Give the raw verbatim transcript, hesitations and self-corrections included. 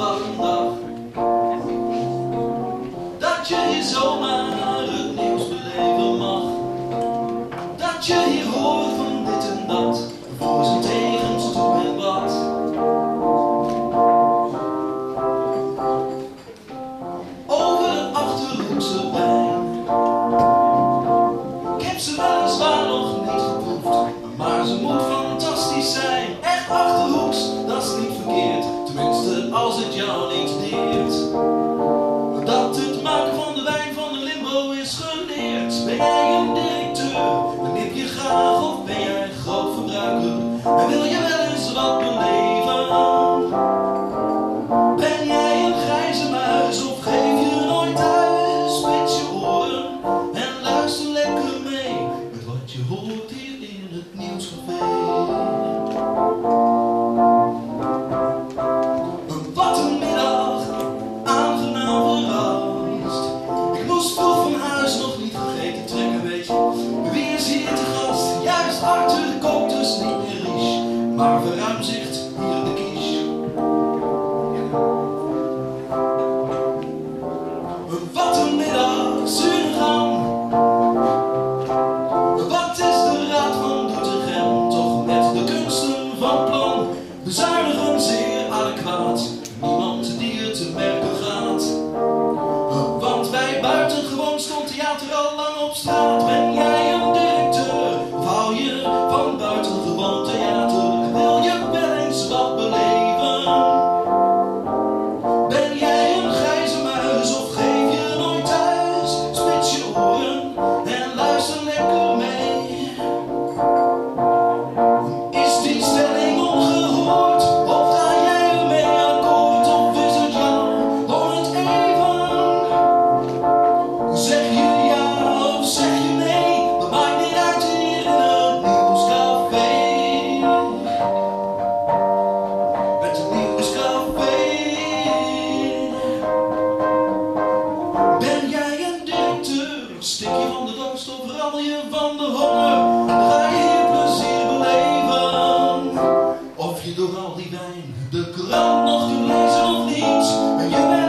wat een dag. Dat je hier zomaar het nieuws beleven mag. Dat je hier hoort van dit en dat, voor zijn tegens toe en wat. Over de Achterhoekse wijn. Ik heb ze weliswaar nog niet geproefd, maar ze moet fantastisch zijn. Echt Achterhoeks, dat is niet verkeerd, tenminste als het jou niet deert. Dat het maken van de wijn van de Limbo is geleerd. Ben jij een directeur, dan nip je graag, of ben jij een groot verbruiker en wil je wel eens wat beleven? Ben jij een grijze muis of geef je nooit thuis? Spits je oren en luister lekker mee met wat je hoort hier in het nieuwscafé. Wat een middag, aangenaam verrast. Ik moest vroeg van huis, nog niet gegeten trekken, weet je. Wie is hier te gast? Juist Arthur, de kok, dus niet meer Ries, maar verruimzicht hier in de kies. Wat een middag, Suriname. Wat is de raad van Doetinchem toch met de kunsten van plan? Bezuinigen zeer adequaat, niemand die het te merken gaat. Want bij buitengewoon stond theater al lang op straat. Ben jij een directeur of hou je van buitengewoon theater? Wil je wel eens wat beleven? Ben jij een grijze muis of geef je nooit thuis? Spits je oren en luister lekker mee. Is die stelling ongehoord? Of ga jij ermee akkoord? Of is het jou om het even? Zeg je ja of zeg je nee? Dat maakt niet uit hier in het nieuwscafé. Met het nieuwscafé. Ben jij een directeur? Stik je van de dorst of rammel je van de honger? Dan ga je hier plezier beleven. Of je door al die wijn de krant nog kunt lezen of niet. En je bent